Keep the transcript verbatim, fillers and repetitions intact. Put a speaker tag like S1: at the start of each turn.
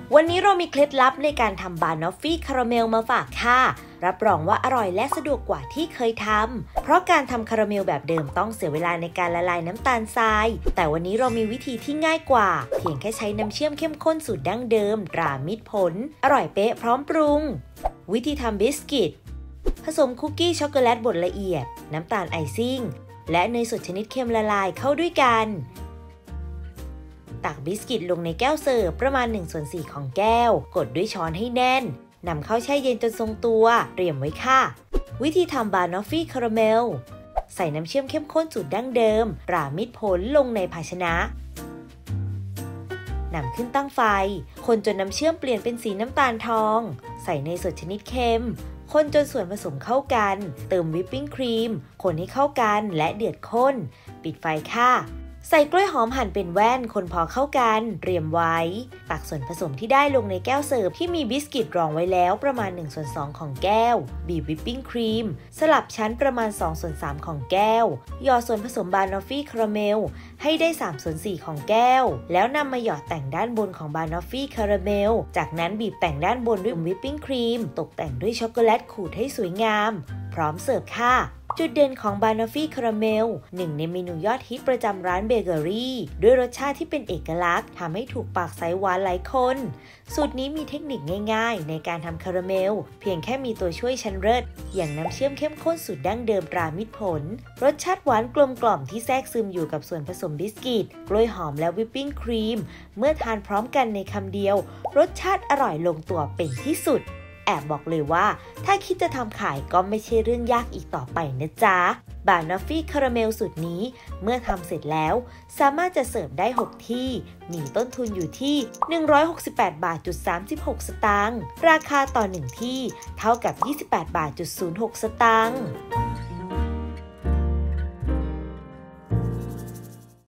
S1: วันนี้เรามีเคล็ดลับในการทำบานอฟฟี่คาราเมลมาฝากค่ะรับรองว่าอร่อยและสะดวกกว่าที่เคยทำเพราะการทำคาราเมลแบบเดิมต้องเสียเวลาในการละลายน้ำตาลทรายแต่วันนี้เรามีวิธีที่ง่ายกว่าเพียงแค่ใช้น้ำเชื่อมเข้มข้นสูตรดั้งเดิมตรามิตรผลอร่อยเป๊ะพร้อมปรุงวิธีทำบิสกิตผสมคุกกี้ช็อกโกแลตบดละเอียดน้ำตาลไอซิ่งและเนยสดชนิดเค็มละลายเข้าด้วยกันตักบิสกิตลงในแก้วเสิร์ฟประมาณหนึ่งส่วนสี่ของแก้วกดด้วยช้อนให้แน่นนำเข้าแช่เย็นจนทรงตัวเตรียมไว้ค่ะวิธีทำบานอฟฟี่คาราเมลใส่น้ำเชื่อมเข้มข้นสูตรดั้งเดิมตรามิตรผลลงในภาชนะนำขึ้นตั้งไฟคนจนน้ำเชื่อมเปลี่ยนเป็นสีน้ำตาลทองใส่เนยสดชนิดเค็มคนจนส่วนผสมเข้ากันเติมวิปปิ้งครีมคนให้เข้ากันและเดือดข้นปิดไฟค่ะใส่กล้วยหอมหั่นเป็นแว่นคนพอเข้ากันเตรียมไว้ตักส่วนผสมที่ได้ลงในแก้วเสิร์ฟที่มีบิสกิตรองไว้แล้วประมาณหนึ่งส่วนสองของแก้วบีบวิปปิ้งครีมสลับชั้นประมาณสองส่วนสามของแก้วหยอดส่วนผสมบานอฟฟี่คาราเมลให้ได้สามส่วนสี่ของแก้วแล้วนำมาหยอดแต่งด้านบนของบานอฟฟี่คาราเมลจากนั้นบีบแต่งด้านบนด้วยวิปปิ้งครีมตกแต่งด้วยช็อกโกแลตขูดให้สวยงามพร้อมเสิร์ฟค่ะจุดเด่นของบานอฟฟี่คาราเมลหนึ่งในเมนูยอดฮิตประจำร้านเบเกอรี่ด้วยรสชาติที่เป็นเอกลักษณ์ทำให้ถูกปากสายหวานหลายคนสูตรนี้มีเทคนิคง่ายๆในการทำคาราเมลเพียงแค่มีตัวช่วยชั้นเลิศอย่างน้ำเชื่อมเข้มข้นสูตรดั้งเดิมตรามิตรผลรสชาติหวานกลมกล่อมที่แทรกซึมอยู่กับส่วนผสมบิสกิตกล้วยหอมและวิปปิ้งครีมเมื่อทานพร้อมกันในคำเดียวรสชาติอร่อยลงตัวเป็นที่สุดแอบบอกเลยว่าถ้าคิดจะทำขายก็ไม่ใช่เรื่องยากอีกต่อไปนะจ๊ะบานอฟฟี่คาราเมลสูตรนี้เมื่อทำเสร็จแล้วสามารถจะเสิร์ฟได้หกที่มีต้นทุนอยู่ที่หนึ่งร้อยหกสิบแปดบาทจุดสามสิบหกสตางค์ราคาต่อหนึ่งที่เท่ากับยี่สิบแปดบาทจุดศูนย์หกสตางค์